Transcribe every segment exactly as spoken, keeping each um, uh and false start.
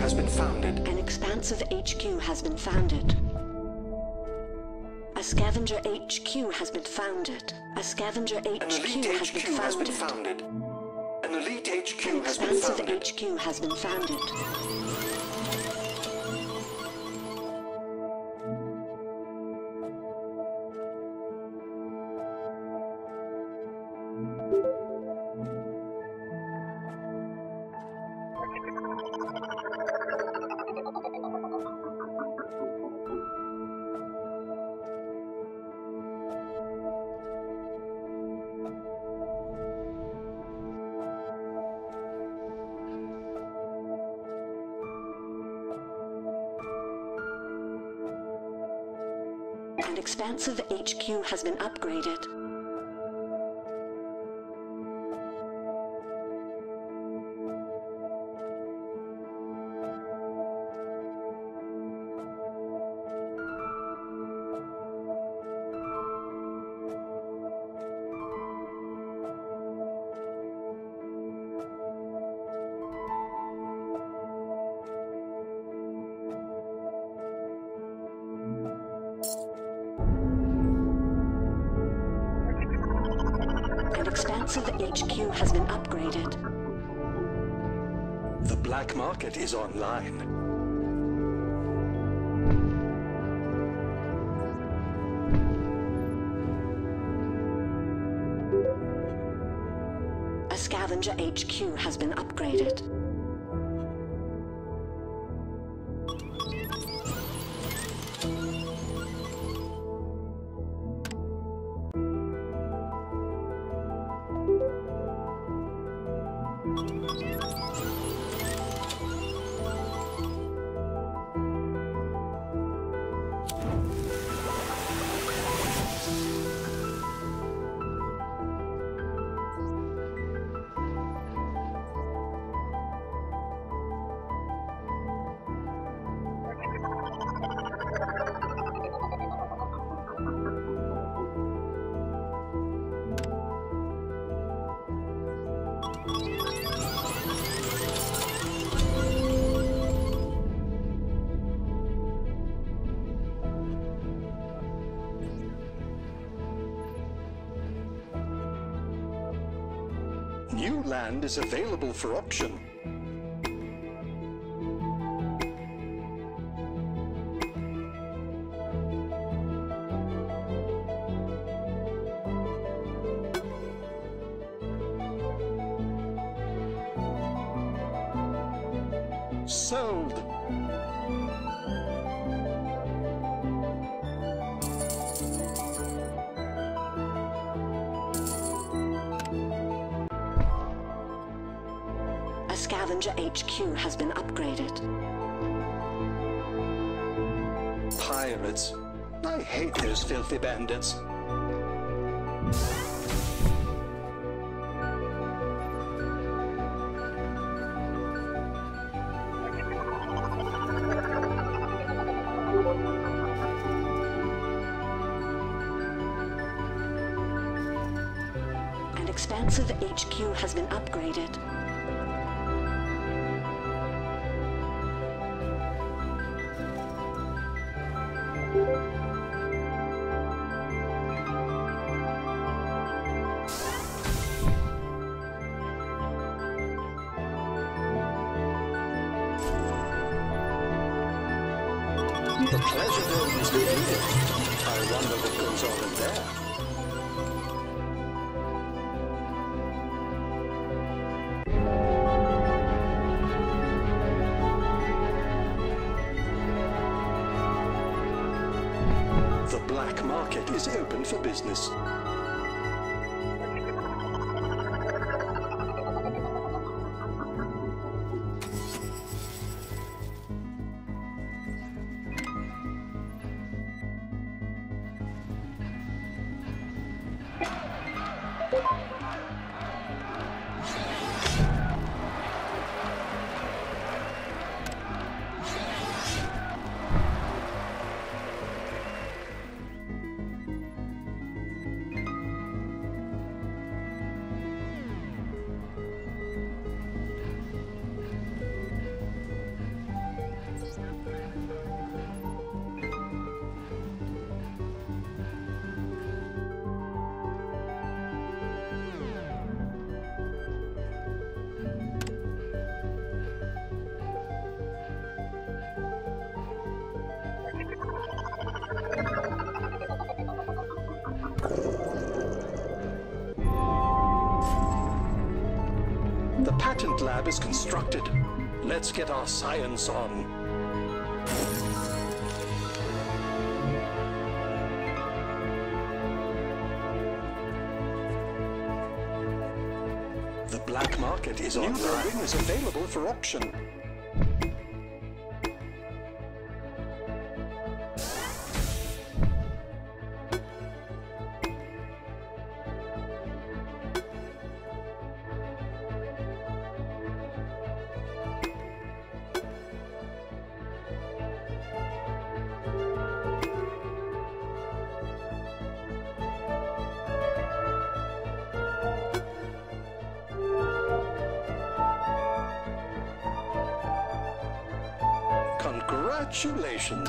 has been founded. An expansive H Q has been founded. A scavenger H Q has been founded. A scavenger An H Q elite has H been Q has been founded. founded. An elite H An Q has been expansive founded. H Q has been founded. An expansive H Q has been upgraded. An expansive H Q has been upgraded. The black market is online. A scavenger H Q has been upgraded. New land is available for auction. Sold. A scavenger H Q has been upgraded. Pirates. I hate those filthy bandits. An expansive H Q has been upgraded. The pleasure dome is completed. I wonder what goes on in there. The black market is open for business. The patent lab is constructed. Let's get our science on. The black market is online. New building is available for auction. Congratulations!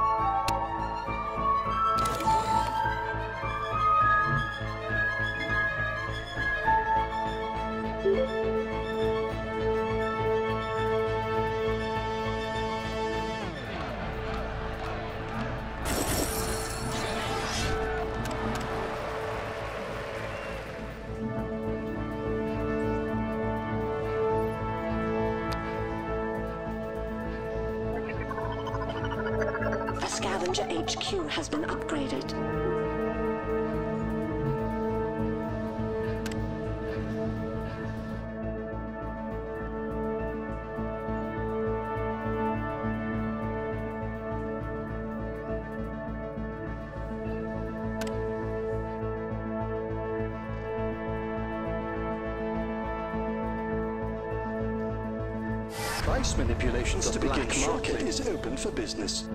Scavenger H Q has been upgraded. Price manipulations to begin. The black market is open for business.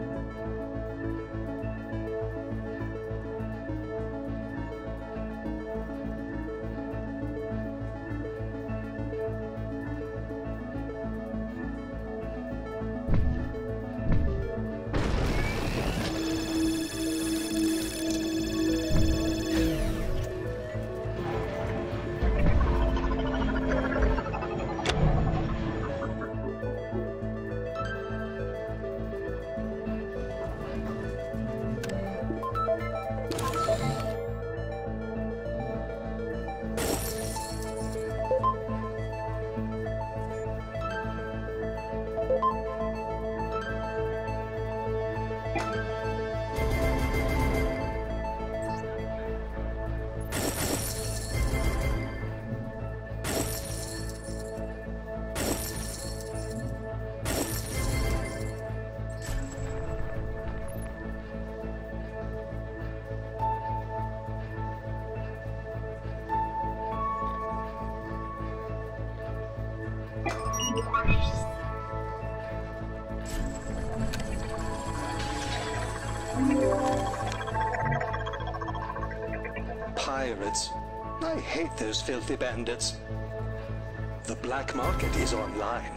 Pirates. I hate those filthy bandits. The black market is online.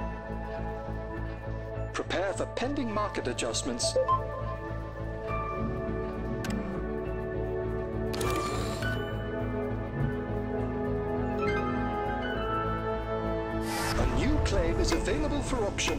Prepare for pending market adjustments. A new claim is available for auction.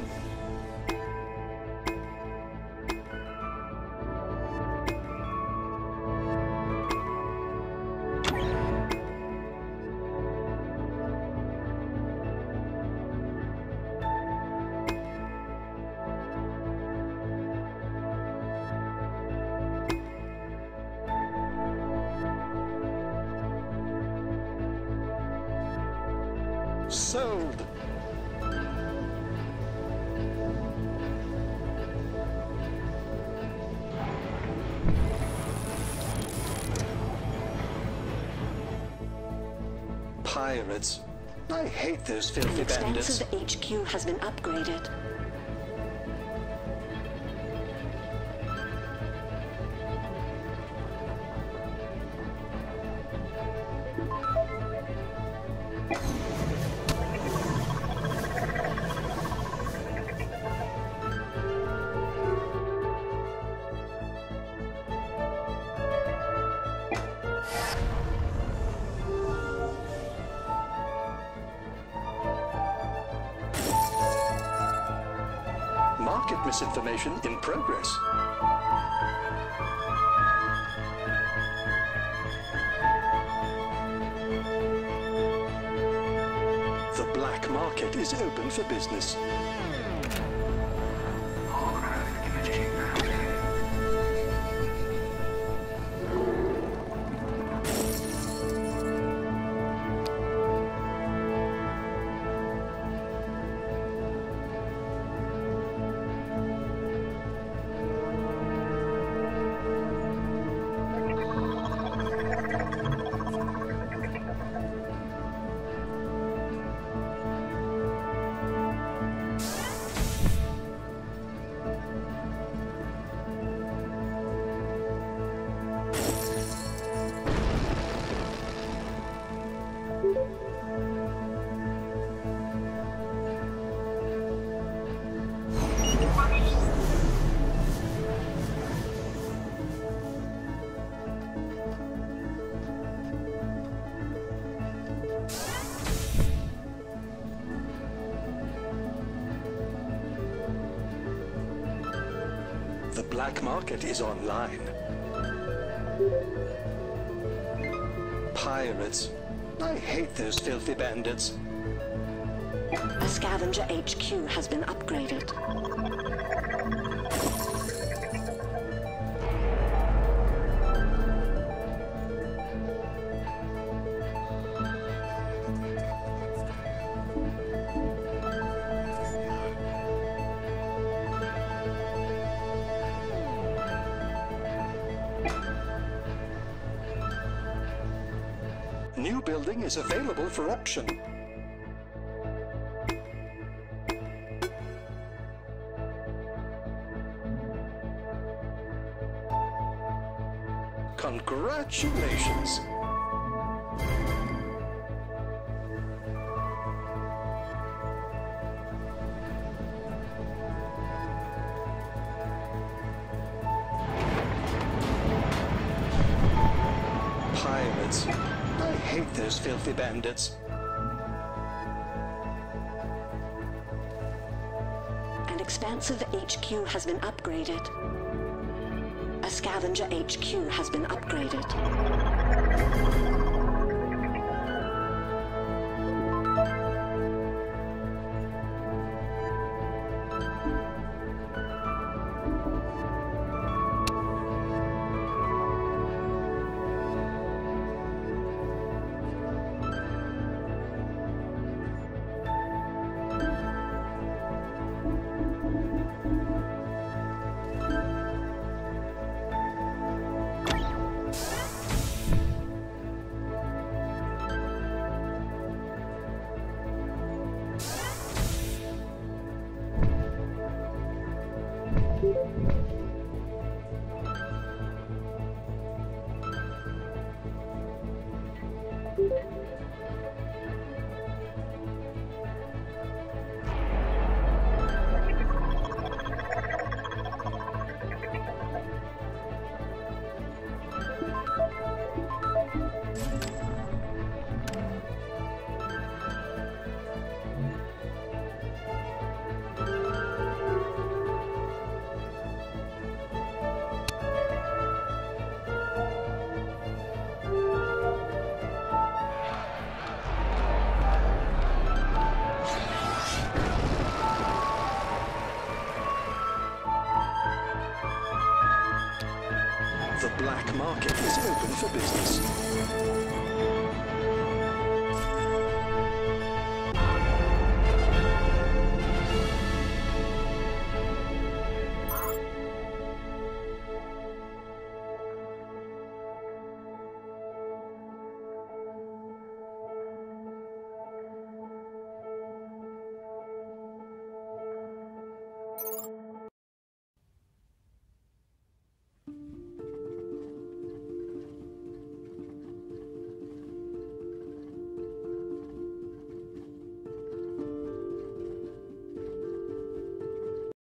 Sold. Pirates. I hate those filthy bandits. Extensive H Q has been upgraded. Market misinformation in progress. The black market is open for business. The black market is online. Pirates. I hate those filthy bandits. A scavenger H Q has been upgraded. New building is available for auction. Congratulations! Pirates. I hate those filthy bandits. An expansive H Q has been upgraded. A scavenger H Q has been upgraded. The black market is open for business.